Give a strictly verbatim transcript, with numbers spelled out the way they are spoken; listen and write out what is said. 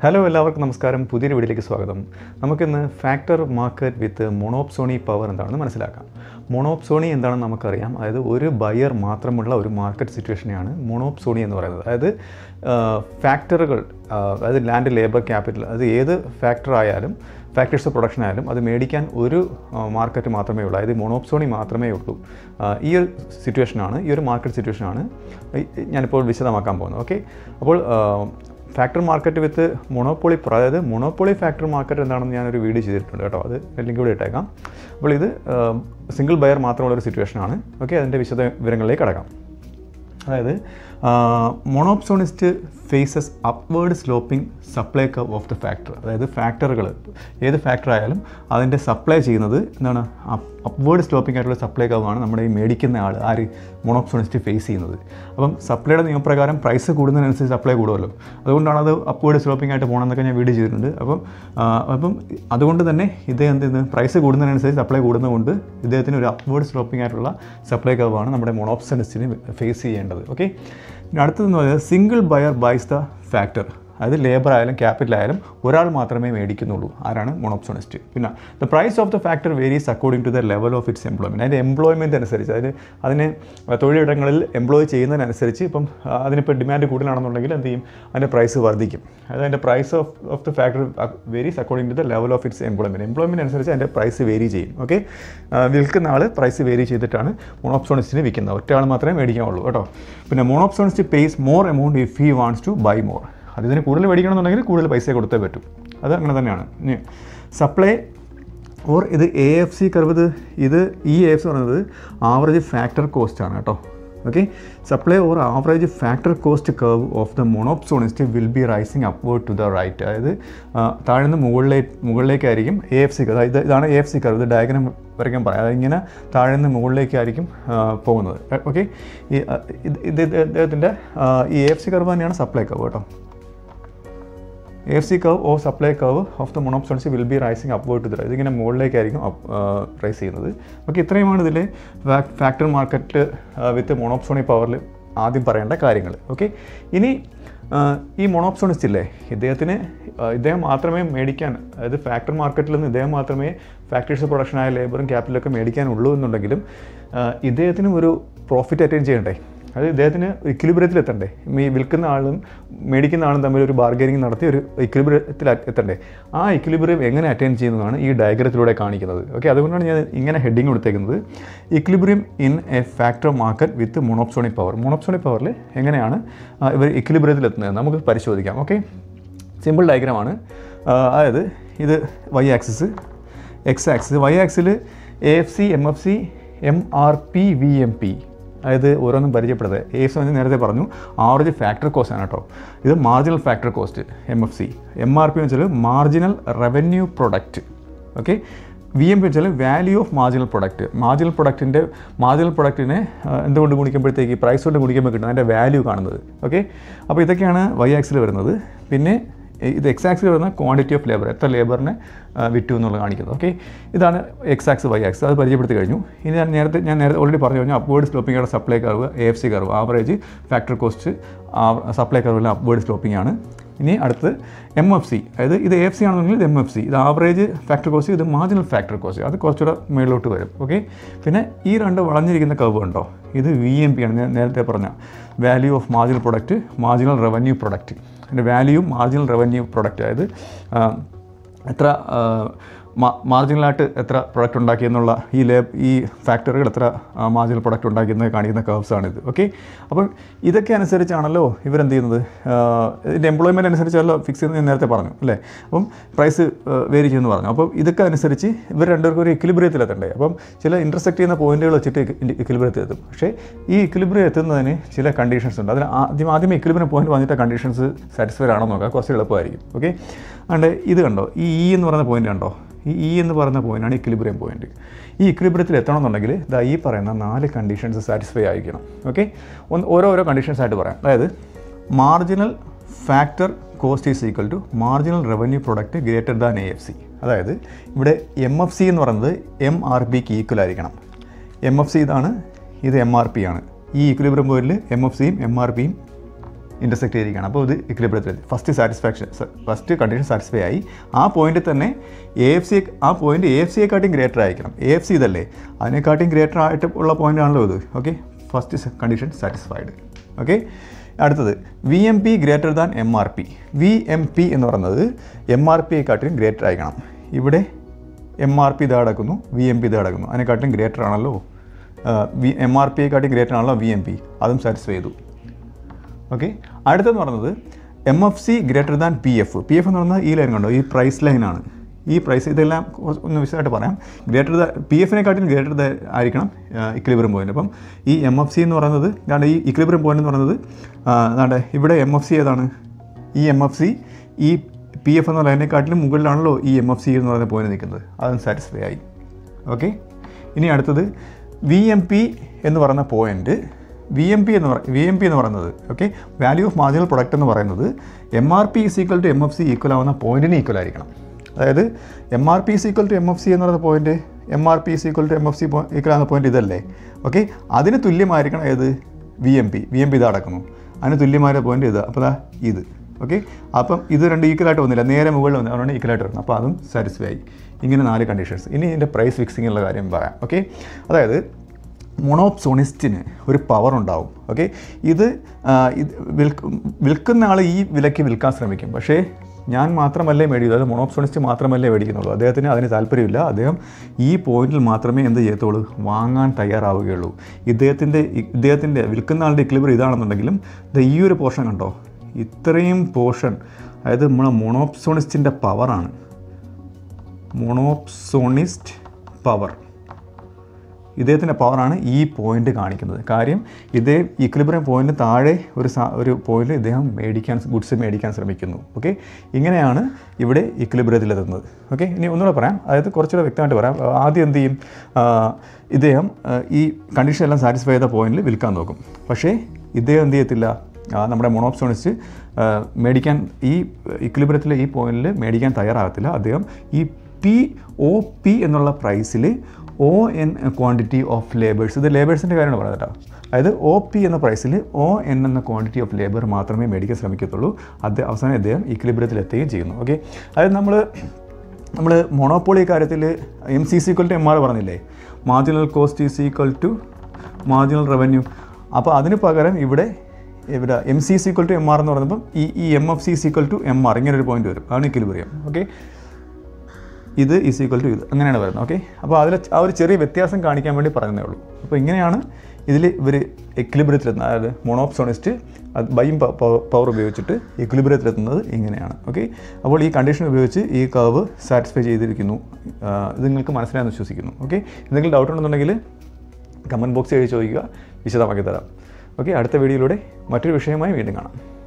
Hello എല്ലാവർക്കും നമസ്കാരം. പുതിയൊരു വീഡിയോയിലേക്ക് സ്വാഗതം. നമുക്കിന്ന് factor market with monopsony power എന്താണെന്ന് മനസ്സിലാക്കാം. മോണോപ്സോണി എന്താണെന്ന് നമുക്കറിയാം. അതായത് ഒരു ബയർ മാത്രമുള്ള ഒരു മാർക്കറ്റ് സിറ്റുവേഷനെയാണ് മോണോപ്സോണി എന്ന് പറയുന്നത്. അതായത് ഫാക്ടറുകൾ, അതായത് ലാൻഡ്, ലേബർ, ക്യാപിറ്റൽ, അത് ഏത് ഫാക്ടർ ആയാലും ഫാക്ടേഴ്സ് ഓഫ് പ്രൊഡക്ഷൻ ആയാലും അത് മേടിക്കാൻ ഒരു മാർക്കറ്റ് മാത്രമേ ഉള്ളൂ. അതായത് മോണോപ്സോണി മാത്രമേ ഉള്ളൂ. ഈ ഒരു സിറ്റുവേഷനാണ്, ഈ ഒരു മാർക്കറ്റ് സിറ്റുവേഷനാണ് ഞാനിപ്പോൾ വിശദമാക്കാൻ പോകുന്നത്. ഓക്കെ, അപ്പോൾ ഫാക്ടർ മാർക്കറ്റ് വിത്ത് മൊണോപ്പൊളി, അതായത് മൊണോപ്പൊളി ഫാക്ടർ മാർക്കറ്റ് എന്താണെന്ന് ഞാനൊരു വീഡിയോ ചെയ്തിട്ടുണ്ട് കേട്ടോ. അത് ലിങ്ക് കൂടി ഇട്ടേക്കാം. അപ്പോൾ ഇത് സിംഗിൾ ബയർ മാത്രമുള്ളൊരു സിറ്റുവേഷനാണ്. ഓക്കെ, അതിൻ്റെ വിശദ വിവരങ്ങളിലേക്ക് കടക്കാം. അതായത് monopsonist faces upward sloping supply curve of the factor. അതായത് ഫാക്ടറുകൾ ഏത് ഫാക്ടർ ആയാലും അതിൻ്റെ സപ്ലൈ ചെയ്യുന്നത് എന്താണ്, അപ്വേർഡ് സ്ലോപ്പിംഗ് ആയിട്ടുള്ള സപ്ലൈ കർവാണ് നമ്മുടെ ഈ മേടിക്കുന്ന ആൾ ആര് മോണോപ്സോണിസ്റ്റ് ഫേസ് ചെയ്യുന്നത്. അപ്പം സപ്ലൈയുടെ നിയമപ്രകാരം പ്രൈസ് കൂടുന്നതിനനുസരിച്ച് സപ്ലൈ കൂടുമല്ലോ. അതുകൊണ്ടാണ് അത് അപ്വേർഡ് സ്ലോപ്പിംഗ് ആയിട്ട് പോകണമെന്നൊക്കെ ഞാൻ വീഡിയോ ചെയ്തിട്ടുണ്ട്. അപ്പം അപ്പം അതുകൊണ്ട് തന്നെ ഇദ്ദേഹം എന്ത് ചെയ്യുന്നത്, പ്രൈസ് കൂടുന്നതിനനുസരിച്ച് സപ്ലൈ കൂടുന്നതുകൊണ്ട് ഇദ്ദേഹത്തിന് ഒരു അപ്വേർഡ് സ്ലോപ്പിംഗ് ആയിട്ടുള്ള സപ്ലൈ കർവാണ് നമ്മുടെ മോണോപ്സോണിസ്റ്റിന് ഫേസ് ചെയ്യേണ്ടത്. ഓക്കെ, അടുത്തതെന്ന് പറയുന്നത് single buyer buys the factor. അതായത് ലേബർ ആയാലും ക്യാപിറ്റൽ ആയാലും ഒരാൾ മാത്രമേ മേടിക്കുന്നുള്ളൂ. ആരാണ്? മോണോപ്സോണിസ്റ്റ്. പിന്നെ the price of the factor varies according to the level of its employment. അതിൻ്റെ എംപ്ലോയ്മെൻറ്റ് അനുസരിച്ച്, അതായത് അതിന് തൊഴിലിടങ്ങളിൽ എംപ്ലോയ് ചെയ്യുന്നതിനനുസരിച്ച് ഇപ്പം അതിനിപ്പോൾ ഡിമാൻഡ് കൂടുതലാണെന്നുണ്ടെങ്കിൽ എന്ത് ചെയ്യും, അതിൻ്റെ പ്രൈസ് വർദ്ധിക്കും. അതായത് അതിൻ്റെ price of of the factor varies according to the level of its employment. Employment അനുസരിച്ച് അതിൻ്റെ പ്രൈസ് വേരി ചെയ്യും. ഓക്കെ, വിൽക്കുന്ന ആൾ പ്രൈസ് വേരി ചെയ്തിട്ടാണ് മോണോപ്സോണിസ്റ്റിന് വിൽക്കുന്നത്. ഒറ്റ ആൾ മാത്രമേ മേടിക്കാവുള്ളൂ കേട്ടോ. പിന്നെ monopsonist pays more amount if he wants to buy more. അത് ഇതിന് കൂടുതൽ മേടിക്കണമെന്നുണ്ടെങ്കിൽ കൂടുതൽ പൈസ കൊടുത്തേ പറ്റും. അത് അങ്ങനെ തന്നെയാണ്. ഇനി സപ്ലൈ ഓർ ഇത് എ എഫ് സി കർവ്. ഇത് ഇത് ഈ എ എഫ് സി പറയുന്നത് ആവറേജ് ഫാക്ടർ കോസ്റ്റ് ആണ് കേട്ടോ. Okay, supply or average factor cost curve of the monopsonist will be rising upward to the right. അതായത് താഴ്ന്ന് മുകളിലേക്ക് മുകളിലേക്കായിരിക്കും എ എഫ് സി. അതായത് ഇതാണ് എ എഫ് സി കർവ്. ഇത് ഡയഗ്രാം വരയ്ക്കാൻ പറയാം. അതിങ്ങനെ താഴ്ന്ന് മുകളിലേക്കായിരിക്കും പോകുന്നത്. ഓക്കെ, ഈ ഇത് ഇദ്ദേഹത്തിൻ്റെ ഈ എ എഫ് സി കർവ് തന്നെയാണ് സപ്ലൈ കർവ് കേട്ടോ. A F C curve or supply curve of the monopsonist will be rising upward to the right. ഇതിങ്ങനെ മുകളിലേക്കായിരിക്കും റൈസ് ചെയ്യുന്നത്. ഓക്കെ, ഇത്രയുമാണ് ഇതിൽ ഫാക്ടർ മാർക്കറ്റ് വിത്ത് മോണോപ്സോണി പവറിൽ ആദ്യം പറയേണ്ട കാര്യങ്ങൾ. ഓക്കെ, ഇനി ഈ മോണോപ്സോണിസ്റ്റ് ഇല്ലേ, ഇദ്ദേഹത്തിന് ഇദ്ദേഹം മാത്രമേ മേടിക്കാൻ, അതായത് ഫാക്ടർ മാർക്കറ്റിൽ നിന്ന് ഇദ്ദേഹം മാത്രമേ ഫാക്ടറീസ് പ്രൊഡക്ഷനായ ലേബറും ക്യാപിറ്റലൊക്കെ മേടിക്കാനുള്ളൂ എന്നുണ്ടെങ്കിലും ഇദ്ദേഹത്തിനും ഒരു പ്രോഫിറ്റ് അറ്റൈൻ ചെയ്യണ്ടേ. അത് ഇദ്ദേഹത്തിന് ഇക്വിലിബ്രിയത്തിൽ എത്തണ്ടേ. ഈ വിൽക്കുന്ന ആളും മേടിക്കുന്ന ആളും തമ്മിൽ ഒരു ബാർഗനിങ് നടത്തി ഒരു ഇക്വിലിബ്രിയത്തിൽ എത്തണ്ടേ. ആ ഇക്വിലിബ്രിയം എങ്ങനെ അറ്റൈൻ ചെയ്യുന്നതാണ് ഈ ഡയഗ്രത്തിലൂടെ കാണിക്കുന്നത്. ഓക്കെ, അതുകൊണ്ടാണ് ഞാൻ ഇങ്ങനെ ഹെഡിങ് കൊടുത്തേക്കുന്നത്, equilibrium in a factor market with monopsony power. Monopsony പവറിൽ എങ്ങനെയാണ് ഇവർ ഇക്വിലിബ്രിയത്തിൽ എത്തുന്നത് നമുക്ക് പരിശോധിക്കാം. ഓക്കെ, സിമ്പിൾ ഡയഗ്രമാണ്. അതായത് ഇത് Y axis, X axis. Y ആക്സിൽ A F C, M F C, M R P, V M P. അതായത് ഓരോന്നും പരിചയപ്പെടുന്നത്. എ എഫ് സി നേരത്തെ പറഞ്ഞു ആവറേജ് ഫാക്ടർ കോസ്റ്റ് ആണ് കേട്ടോ. ഇത് marginal factor cost M F C. M R P എന്ന് വെച്ചാൽ marginal revenue product. Okay, V M P വെച്ചാൽ value of marginal product. Marginal പ്രൊഡക്റ്റിൻ്റെ മാർജിനൽ പ്രൊഡക്റ്റിനെ എന്തുകൊണ്ട് ഗുണിക്കുമ്പോഴത്തേക്ക് പ്രൈസ് കൊണ്ട് ഗുണിക്കുമ്പോൾ കിട്ടും അതിൻ്റെ വാല്യൂ കാണുന്നത്. ഓക്കെ, അപ്പോൾ ഇതൊക്കെയാണ് വൈ ആക്സിൽ വരുന്നത്. പിന്നെ ഇത് എക്സ് ആക്സിൽ വരുന്ന ക്വാണ്ടിറ്റി ഓഫ് ലേബർ, എത്ര ലേബറിനെ വിറ്റു എന്നുള്ളത് കാണിക്കുന്നത്. ഓക്കെ, ഇതാണ് എക്സ് ആക്സ്, വൈ ആക്സ്. അത് പരിചയപ്പെടുത്തി കഴിഞ്ഞു. ഇനി ഞാൻ നേരത്തെ ഞാൻ നേരത്തെ ഓൾറെഡി പറഞ്ഞു കഴിഞ്ഞാൽ അപ്വേർഡ് സ്ലോപ്പിംഗ് ആണ് supply curve, A F C curve. Average factor cost supply കർവിൽ അപ്വേർഡ് സ്ലോപ്പിംഗ് ആണ്. ഇനി അടുത്ത് എം എഫ് സി. അതായത് ഇത് എ എഫ് സി ആണെന്നുണ്ടെങ്കിൽ ഇത് എം എഫ് സി. ഇത് ആവറേജ് ഫാക്ടർ കോസ്റ്റ്, ഇത് മാർജിനൽ ഫാക്ടർ കോസ്റ്റ്. അത് കുറച്ചുകൂടെ മേളിലോട്ട് വരും. ഓക്കെ, പിന്നെ ഈ രണ്ട് വളഞ്ഞിരിക്കുന്ന കർവ് ഉണ്ടോ, ഇത് വി എം പി ആണ്. ഞാൻ നേരത്തെ പറഞ്ഞ value of marginal product, marginal revenue product. അതിൻ്റെ വാല്യൂ മാർജിനൽ റവന്യൂ പ്രൊഡക്റ്റ്, അതായത് എത്ര മാർജിനലായിട്ട് എത്ര പ്രൊഡക്റ്റ് ഉണ്ടാക്കിയെന്നുള്ള ഈ ലേബ് ഈ ഫാക്ടറികൾ എത്ര മാർജിനൽ പ്രൊഡക്റ്റ് ഉണ്ടാക്കിയെന്ന് കാണിക്കുന്ന കർവ്സാണിത്. ഓക്കെ, അപ്പം ഇതൊക്കെ അനുസരിച്ചാണല്ലോ ഇവരെന്ത് ചെയ്യുന്നത്, ഇതിൻ്റെ എംപ്ലോയ്മെൻറ്റ് അനുസരിച്ചല്ലോ ഫിക്സ് ചെയ്യുന്നത് ഞാൻ നേരത്തെ പറഞ്ഞു അല്ലേ. അപ്പം പ്രൈസ് വേരി ചെയ്യുമെന്ന് പറഞ്ഞു. അപ്പം ഇതൊക്കെ അനുസരിച്ച് ഇവർ രണ്ടുപേർക്കും ഒരു ഇക്വിലിബ്രിയത്തിൽ എത്തണ്ടേ. അപ്പം ചില ഇൻ്റർസെക്ട് ചെയ്യുന്ന പോയിന്റുകൾ വെച്ചിട്ട് ഇക്വിലിബ്രിയത്തിൽ എത്തും. പക്ഷേ ഈ ഇക്വിലിബ്രിയം എത്തുന്നതിന് ചില കണ്ടീഷൻസ് ഉണ്ട്. അതിന് ആദ്യം ആദ്യമേ ഇക്വിലിബ്രിയം പോയിന്റ് വന്നിട്ട് കണ്ടീഷൻസ് സാറ്റിസ്ഫൈഡ് ആണോ നോക്കാം, കുറച്ച് എളുപ്പമായിരിക്കും. ഓക്കെ, അതുകൊണ്ട് ഇത് കണ്ടോ, ഈ ഇ എന്ന് പറയുന്ന പോയിന്റ് കണ്ടോ, ഈ ഇ എന്ന് പറയുന്ന പോയിൻ്റാണ് ഇക്വിലിബ്രിയം പോയിൻറ്റ്. ഈ ഇക്വിലിബ്രിയത്തിൽ എത്തണമെന്നുണ്ടെങ്കിൽ ഇതാ ഈ പറയുന്ന നാല് കണ്ടീഷൻസ് സാറ്റിസ്ഫൈ ആയിരിക്കണം. ഓക്കെ, ഒന്ന് ഓരോരോ കണ്ടീഷൻസ് ആയിട്ട് പറയാം. അതായത് marginal factor cost is equal to marginal revenue product greater than A F C. അതായത് ഇവിടെ എം എഫ് സി എന്ന് പറയുന്നത് എം ആർ പിക്ക് ഈക്വൽ ആയിരിക്കണം. എം എഫ് സി ഇതാണ്, ഇത് എം ആർ പി ആണ്. ഈ ഇക്വിലിബ്രിയം പോയിന്റിൽ എം എഫ് സിയും എം ആർ പിയും ഇൻ്റർസെക്റ്റ് ചെയ്തിരിക്കുകയാണ്. അപ്പോൾ ഇത് ഇക്വിലിബ്രിയത്തിൽ first satisfaction first condition satisfy ആയി. ആ പോയിന്റിൽ തന്നെ എ എഫ് സി ആ പോയിന്റ് എ എഫ് സിയെക്കാട്ടിയും ഗ്രേറ്റർ ആയിരിക്കണം. എ എഫ് സി ഇതല്ലേ, അതിനെക്കാട്ടിയും ഗ്രേറ്റർ ആയിട്ട് ഉള്ള പോയിന്റ് ആണല്ലോ ഇത്. Okay, first condition satisfied. Okay, അടുത്തത് V M P greater than M R P. V M P എന്ന് പറയുന്നത് എം ആർ പിയെക്കാട്ടിലും ഗ്രേറ്റർ ആയിരിക്കണം. ഇവിടെ എം ആർ പി ഇത് കിടക്കുന്നു, വി എം പി ഇത് കിടക്കുന്നു, അതിനെക്കാട്ടിലും ഗ്രേറ്റർ ആണല്ലോ വി എം ആർ പിയെക്കാട്ടിലും ഗ്രേറ്റർ ആണല്ലോ വി എം പി, അതും സാറ്റിസ്ഫൈ ചെയ്തു. ഓക്കെ, അടുത്തെന്ന് പറയുന്നത് M F C greater than P F. P F എന്ന് പറയുന്നത് ഈ ലൈൻ കണ്ടോ, ഈ പ്രൈസ് ലൈനാണ്. ഈ പ്രൈസ് ഇതെല്ലാം ഒന്ന് വിശദമായിട്ട് പറയാം. ഗ്രേറ്റർ ദ പി എഫിനെക്കാട്ടിലും ഗ്രേറ്റർ ദ ആയിരിക്കണം ഇക്വിലിബ്രിയം പോയിന്റ്. അപ്പം ഈ എം എഫ് സി എന്ന് പറയുന്നത് കാരണം ഈ ഇക്വിലിബ്രിയം പോയിന്റ് എന്ന് പറയുന്നത് അതാണ്ട് ഇവിടെ എം എഫ് സി ഏതാണ്, ഈ എം എഫ് സി ഈ പി എഫ് എന്ന ലൈനിനെക്കാട്ടിലും മുകളിലാണല്ലോ ഈ എം എഫ് സി എന്ന് പറയുന്ന പോയിന്റ് നിൽക്കുന്നത്, അതും സാറ്റിസ്ഫൈ ആയി. ഓക്കെ, ഇനി അടുത്തത് വി എം പി എന്ന് പറയുന്ന പോയിന്റ്. വി എം പി എന്ന് പറ വി എം പി എന്ന് പറയുന്നത് okay value of marginal product എന്ന് പറയുന്നത് M R P is equal to M F C equal ആവുന്ന പോയിന്റിന് ഈക്വൽ ആയിരിക്കണം. അതായത് M R P is equal to M F C എന്ന് പറയുന്ന point, M R P is equal to M F C equal ആവുന്ന point ഇതല്ലേ. Okay, അതിന് തുല്യമായിരിക്കണം ഏത് V M P. V M P ഇത് അടക്കുന്നു, അതിന് തുല്യമായ പോയിന്റ് ഇത്. അപ്പോൾ ദാ ഇത്. ഓക്കെ, അപ്പം ഇത് രണ്ട് ഈക്വലായിട്ട് വന്നില്ല, നേരെ മുകളിൽ വന്നു, അതുകൊണ്ട് ഈക്വലായിട്ട് വരുന്നത്. അപ്പോൾ അതും സാറ്റിസ്ഫൈ ആയി. ഇങ്ങനെ നാല് കണ്ടീഷൻസ്. ഇനി ഇതിൻ്റെ പ്രൈസ് ഫിക്സിങ്ങുള്ള കാര്യം പറയാം. ഓക്കെ, അതായത് മൊണോപ്സോണിസ്റ്റിന് ഒരു പവർ ഉണ്ടാവും. ഓക്കെ, ഇത് ഇത് വിൽക്കുന്ന ആൾ ഈ വിലയ്ക്ക് വിൽക്കാൻ ശ്രമിക്കും, പക്ഷേ ഞാൻ മാത്രമല്ലേ മേടിക്കൂ, അതായത് മൊണോപ്സോണിസ്റ്റ് മാത്രമല്ലേ മേടിക്കുന്നുള്ളൂ. അദ്ദേഹത്തിന് അതിന് താല്പര്യമില്ല. അദ്ദേഹം ഈ പോയിന്റിൽ മാത്രമേ എന്ത് ചെയ്യത്തുള്ളൂ, വാങ്ങാൻ തയ്യാറാവുകയുള്ളൂ. ഇദ്ദേഹത്തിൻ്റെ ഇദ്ദേഹത്തിൻ്റെ വിൽക്കുന്ന ആളുടെ ഇക്വിലിബ്രിയം ഇതാണെന്നുണ്ടെങ്കിലും ഈ ഒരു പോർഷൻ കണ്ടോ, ഇത്രയും പോർഷൻ, അതായത് നമ്മളെ മൊണോപ്സോണിസ്റ്റിൻ്റെ പവറാണ്. മൊണോപ്സോണിസ്റ്റ് പവർ, ഇദ്ദേഹത്തിൻ്റെ പവറാണ് ഈ പോയിന്റ് കാണിക്കുന്നത്. കാര്യം ഇതേ ഇക്വിലിബ്രിയം പോയിന്റ് താഴെ ഒരു ഒരു പോയിന്റ് ഇദ്ദേഹം മേടിക്കാൻ ഗുഡ്സ് മേടിക്കാൻ ശ്രമിക്കുന്നു. ഓക്കെ, ഇങ്ങനെയാണ് ഇവിടെ ഇക്വിലിബ്രിയത്തിലെത്തുന്നത്. ഓക്കെ, ഇനി ഒന്നുകൂടെ പറയാം, അതായത് കുറച്ചുകൂടെ വ്യക്തമായിട്ട് പറയാം. ആദ്യം എന്ത് ചെയ്യും, ഇദ്ദേഹം ഈ കണ്ടീഷൻ എല്ലാം സാറ്റിസ്ഫൈ ചെയ്ത പോയിന്റിൽ വിൽക്കാൻ നോക്കും. പക്ഷേ ഇദ്ദേഹം എന്ത് ചെയ്യത്തില്ല, നമ്മുടെ മൊണോപ്സോണിസ്റ്റ് മേടിക്കാൻ ഈ ഇക്വിലിബ്രിയത്തിലെ ഈ പോയിന്റിൽ മേടിക്കാൻ തയ്യാറാകത്തില്ല. അദ്ദേഹം ഈ പി ഒ പി എന്നുള്ള പ്രൈസിൽ O N quantity of labours, ഇത് ലേബേഴ്സിൻ്റെ കാര്യമാണ് പറയുന്നത് കേട്ടോ. അതായത് ഒ പി എന്ന പ്രൈസിൽ ഒ എൻ എന്ന ക്വാണ്ടിറ്റി ഓഫ് ലേബർ മാത്രമേ മേടിക്കാൻ ശ്രമിക്കത്തുള്ളൂ. അത് അവസാനം അദ്ദേഹം ഇക്വിലിബ്രിയത്തിൽ എത്തുകയും ചെയ്യുന്നു. ഓക്കെ, അതായത് നമ്മൾ നമ്മൾ മൊണോപ്പൊളി കാര്യത്തിൽ M C equal to M R പറഞ്ഞില്ലേ, marginal cost is equal to marginal revenue. അപ്പോൾ അതിന് പകരം ഇവിടെ ഇവിടെ M C equal to M R എന്ന് പറയുമ്പം ഈ ഈ M F C equal to M R ഇങ്ങനെ ഒരു പോയിന്റ് വരും, അതാണ് ഇക്വിലിബ്രിയം. ഓക്കെ, ഇത് ഈസ് ഈക്വൽ ടു ഇത്, അങ്ങനെയാണ് വരുന്നത്. ഓക്കെ, അപ്പോൾ അതിൽ ആ ഒരു ചെറിയ വ്യത്യാസം കാണിക്കാൻ വേണ്ടി പറയുന്നേ ഉള്ളൂ. അപ്പോൾ ഇങ്ങനെയാണ് ഇതിൽ ഇവർ ഇക്വിലിബ്രിയത്തിലെത്തുന്നത്. അതായത് മൊണോപ്സോണിസ്റ്റ് അത് ബൈയും പവർ ഉപയോഗിച്ചിട്ട് ഇക്വിലിബ്രിയത്തിലെത്തുന്നത് ഇങ്ങനെയാണ്. ഓക്കെ, അപ്പോൾ ഈ കണ്ടീഷൻ ഉപയോഗിച്ച് ഈ കർവ് സാറ്റിസ്ഫൈ ചെയ്തിരിക്കുന്നു. ഇത് നിങ്ങൾക്ക് മനസ്സിലായെന്ന് വിശ്വസിക്കുന്നു. ഓക്കെ, എന്തെങ്കിലും ഡൗട്ട് ഉണ്ടെന്നുണ്ടെങ്കിൽ കമൻറ്റ് ബോക്സിൽ എഴുതി ചോദിക്കുക, വിശദമാക്കി തരാം. ഓക്കെ, അടുത്ത വീഡിയോയിലൂടെ മറ്റൊരു വിഷയമായി വീണ്ടും കാണാം.